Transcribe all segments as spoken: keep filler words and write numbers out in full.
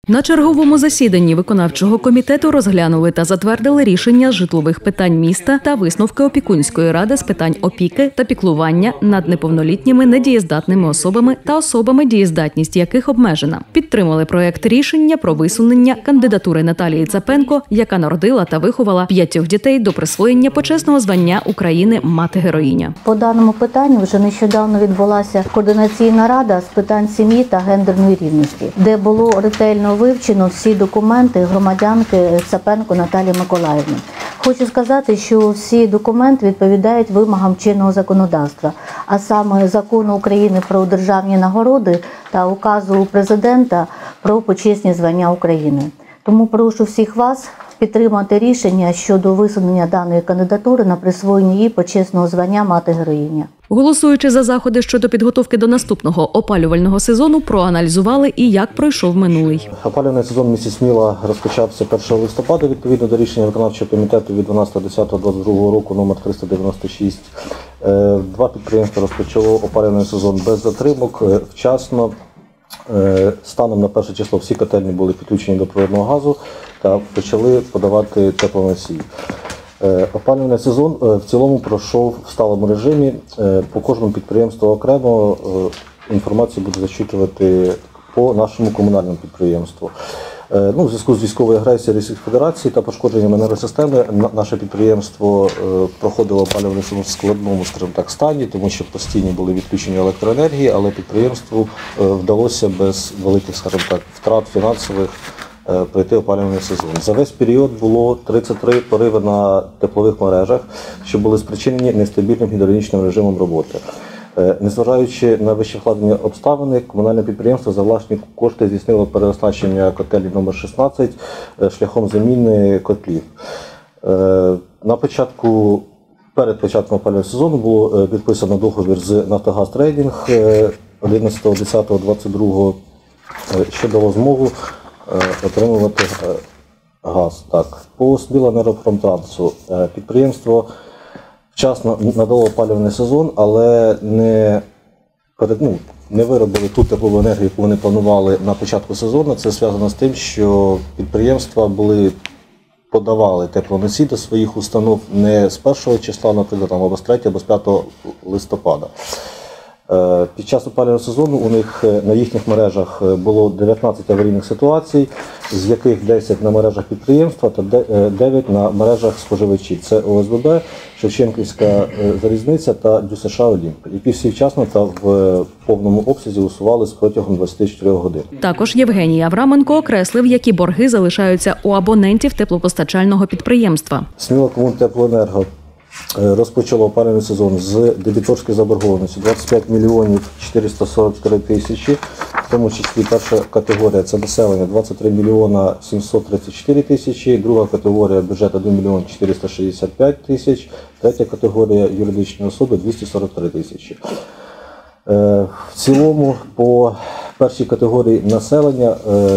На черговому засіданні виконавчого комітету розглянули та затвердили рішення з житлових питань міста та висновки опікунської ради з питань опіки та піклування над неповнолітніми недієздатними особами та особами, дієздатність яких обмежена. Підтримали проект рішення про висунення кандидатури Наталії Цапенко, яка народила та виховала п'ятьох дітей, до присвоєння почесного звання України «Мати-героїня». По даному питанню вже нещодавно відбулася координаційна рада з питань сім'ї та гендерної рівності, де було ретельно вивчено всі документи громадянки Цапенко Наталії Миколаївни. Хочу сказати, що всі документи відповідають вимогам чинного законодавства, а саме Закону України про державні нагороди та Указу Президента про почесні звання України. Тому прошу всіх вас підтримати рішення щодо висунення даної кандидатури на присвоєння їй почесного звання «Мати-героїня». Голосуючи за заходи щодо підготовки до наступного опалювального сезону, проаналізували і як пройшов минулий. Опалювальний сезон в місті Сміла розпочався першого листопада відповідно до рішення виконавчого комітету від дванадцятого десятого двадцять другого року номер триста дев'яносто шість. Два підприємства розпочало опалювальний сезон без затримок, вчасно. Станом на перше число всі котельні були підключені до природного газу та почали подавати теплоносії. Опалювальний сезон в цілому пройшов в сталому режимі. По кожному підприємству окремо інформацію буду зачитувати по нашому комунальному підприємству. Ну, в зв'язку з військовою агресією Російської Федерації та пошкодженням енергосистеми наше підприємство проходило опалювальний сезон в складному, скажімо так, стані, тому що постійні були відключення електроенергії, але підприємству вдалося без великих, скажімо так, втрат фінансових пройти опалювальний сезон. За весь період було тридцять три пориви на теплових мережах, що були спричинені нестабільним гідравлічним режимом роботи. Незважаючи на вищевкладені обставини, комунальне підприємство за власні кошти здійснило переоснащення котелі номер шістнадцять шляхом заміни котлів. На початку, перед початком опалювального сезону було підписано договір з «Нафтогаз Трейдинг» одинадцятого десятого двадцять другого, що дало змогу отримувати газ. Так. По Смілэнергопромтрансу підприємство вчасно надало опалювальний сезон, але не, перед, ну, не виробили ту теплову енергію, яку вони планували на початку сезону. Це зв'язано з тим, що підприємства були, подавали теплоносій до своїх установ не з першого числа, наприклад, або з третього, або з п'ятого листопада. Під час опалювального сезону у них на їхніх мережах було дев'ятнадцять аварійних ситуацій, з яких десять на мережах підприємства та дев'ять на мережах споживачів. Це О С Б Б, Шевченківська залізниця та Дю С Ш Олімп, які всі вчасно та в повному обсязі усувались протягом двадцяти чотирьох годин. Також Євгеній Авраменко окреслив, які борги залишаються у абонентів теплопостачального підприємства. Смілакомунтеплоенерго розпочало опалювальний сезон з дебіторської заборгованості двадцять п'ять мільйонів чотириста сорок три тисячі, в тому числі перша категорія – це населення двадцять три мільйона сімсот тридцять чотири тисячі, друга категорія – бюджет один мільйон чотириста шістдесят п'ять тисяч, третя категорія – юридичні особи – двісті сорок три тисячі. В цілому по першій категорії населення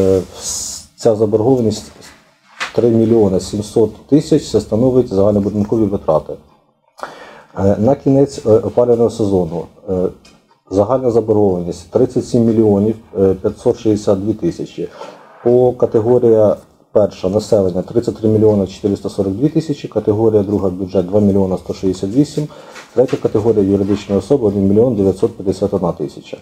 ця заборгованість три мільйони сімсот тисяч, це становить загальнобудинкові витрати. На кінець опалювального сезону загальна заборгованість тридцять сім мільйонів п'ятсот шістдесят дві тисячі. По категорія перша населення тридцять три мільйони чотириста сорок дві тисячі, категорія друга бюджет два мільйони сто шістдесят вісім, третя категорія юридичної особи один мільйон дев'ятсот п'ятдесят одна тисяча.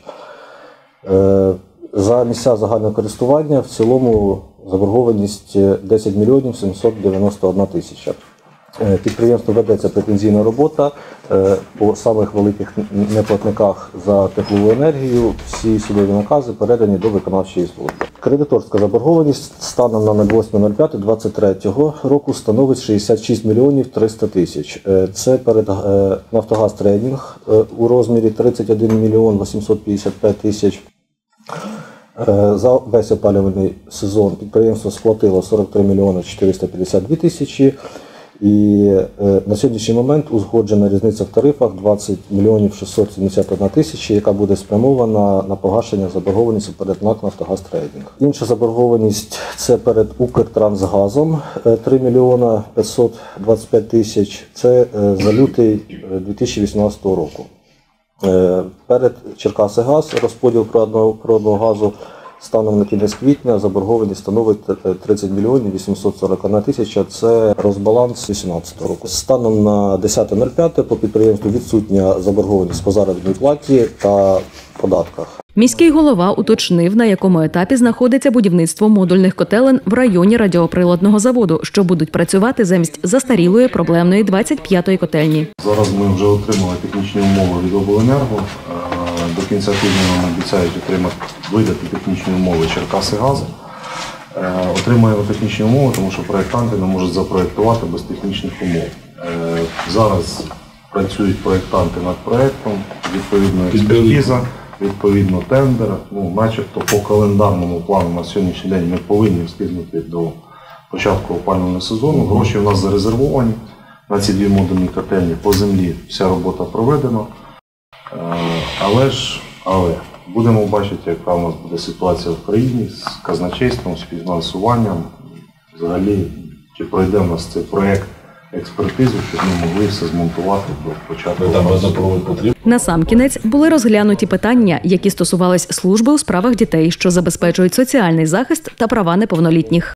За місця загального користування в цілому заборгованість десять мільйонів сімсот дев'яносто одна тисяча. Підприємство ведеться претензійна робота по самих великих неплатниках за теплову енергію. Всі судові накази передані до виконавчої служби. Кредиторська заборгованість станом на восьме п'яте двадцять третього року становить шістдесят шість мільйонів триста тисяч. Це перед «Нафтогаз Трейдинг» у розмірі тридцять один мільйон вісімсот п'ятдесят п'ять тисяч. За весь опалювальний сезон підприємство сплатило сорок три мільйони чотириста п'ятдесят дві тисячі. І на сьогоднішній момент узгоджена різниця в тарифах двадцять мільйонів шістсот сімдесят одна тисяча, яка буде спрямована на погашення заборгованості перед НАК «Нафтогаз Трейдинг». Інша заборгованість – це перед «Укртрансгазом» три мільйони п'ятсот двадцять п'ять тисяч, це за лютий дві тисячі вісімнадцятого року. Перед «Черкасигаз» розподіл природного газу Станом на кінець квітня заборгованість становить тридцять мільйонів вісімсот сорок одна тисяча. Це розбаланс вісімнадцятого року. Станом на десяте нуль п'яте по підприємству відсутня заборгованість по заробітній платі та податках. Міський голова уточнив, на якому етапі знаходиться будівництво модульних котелень в районі радіоприладного заводу, що будуть працювати замість застарілої проблемної двадцять п'ятої котельні. Зараз ми вже отримали технічні умови від обленерго. До кінця тижня нам обіцяють отримати, видати технічні умови Черкасигаз. Отримаємо технічні умови, тому що проєктанти не можуть запроєктувати без технічних умов. Зараз працюють проєктанти над проєктом, відповідно експертиза, відповідно тендер. Ну, начебто по календарному плану на сьогоднішній день ми повинні встигнути до початку опалювального сезону. Гроші у нас зарезервовані на ці дві модульні котельні. По землі вся робота проведена. Але ж, але будемо бачити, яка у нас буде ситуація в країні з казначейством, з фінансуванням. Взагалі, чи пройде у нас цей проєкт експертизу, щоб ми могли все змонтувати до початку. Насамкінець були розглянуті питання, які стосувались служби у справах дітей, що забезпечують соціальний захист та права неповнолітніх.